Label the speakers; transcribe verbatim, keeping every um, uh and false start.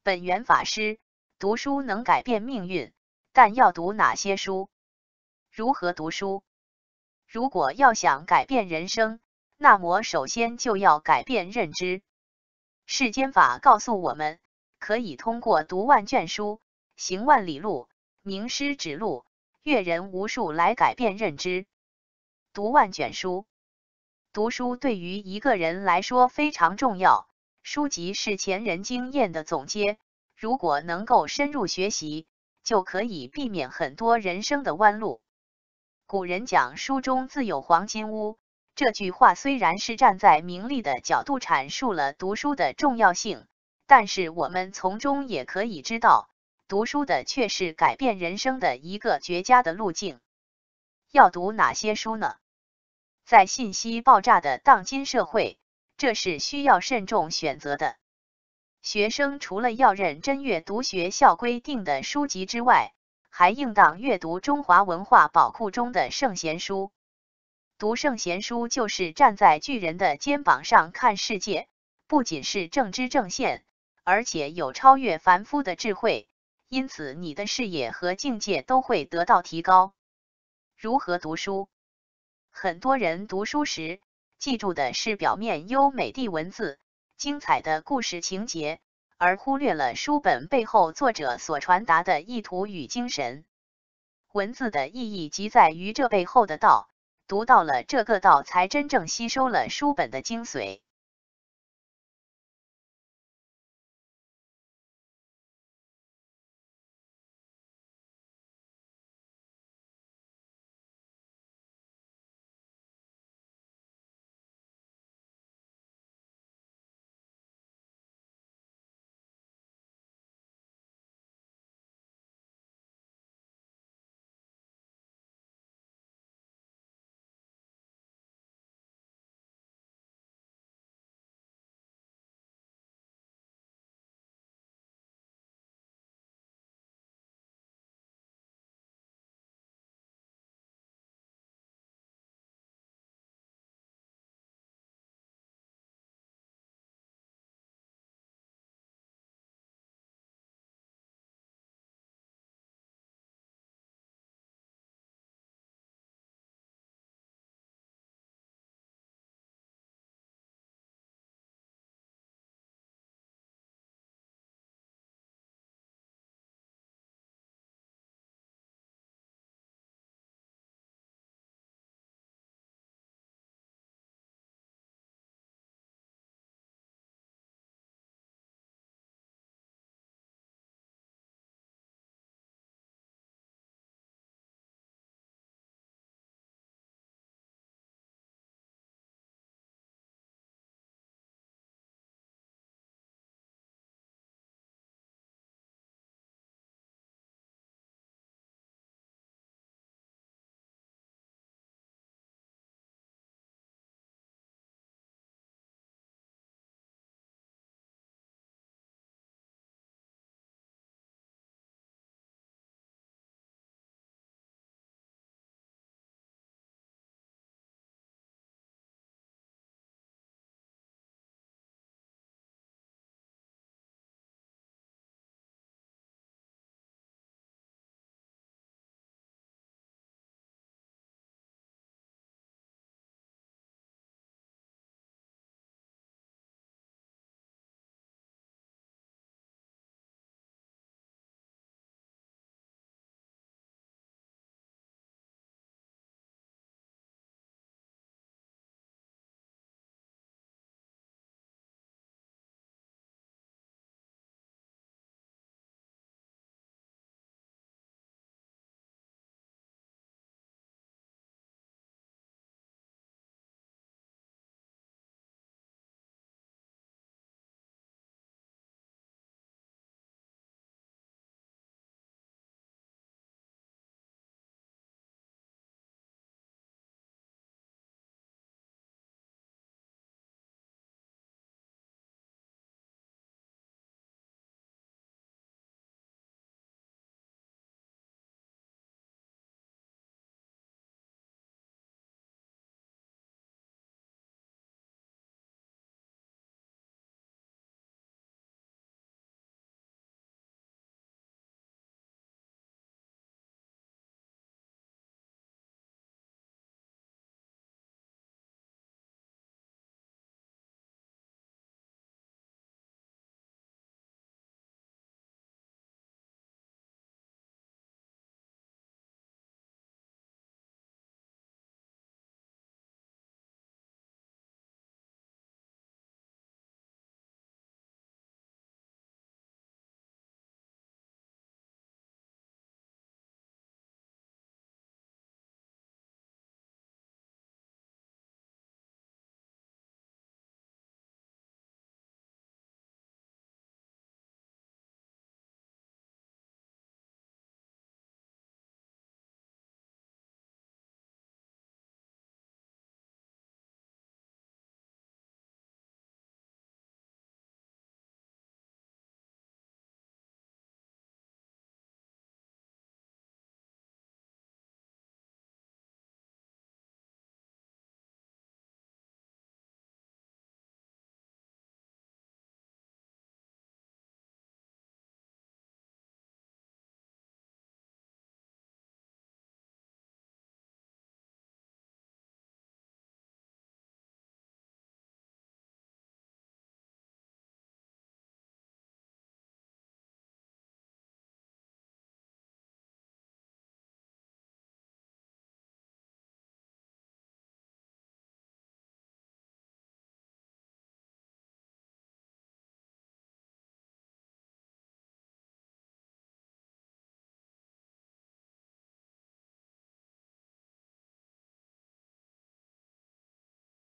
Speaker 1: 本源法师，读书能改变命运，但要读哪些书？如何读书？如果要想改变人生，那么首先就要改变认知。世间法告诉我们，可以通过读万卷书、行万里路、名师指路、阅人无数来改变认知。读万卷书，读书对于一个人来说非常重要。书籍是前人经验的总结，如果能够深入学习，就可以避免很多人生的弯路。古人讲书中自有黄金屋，这句话虽然是站在名利的角度阐述了读书的重要性，但是我们从中也可以知道，读书的却是改变人生的一个绝佳的路径。要读哪些书呢？在信息爆炸的当今社会，这是需要慎重选择的。学生除了要认真阅读学校规定的书籍之外，还应当阅读中华文化宝库中的圣贤书。读圣贤书就是站在巨人的肩膀上看世界，不仅是正知正见，而且有超越凡夫的智慧，因此你的视野和境界都会得到提高。如何读书？很多人读书时，记住的是表面优美的文字、精彩的故事情节，而忽略了书本背后作者所传达的意图与精神。文字的意义即在于这背后的道，读到了这个道，才真正吸收了书本的精髓。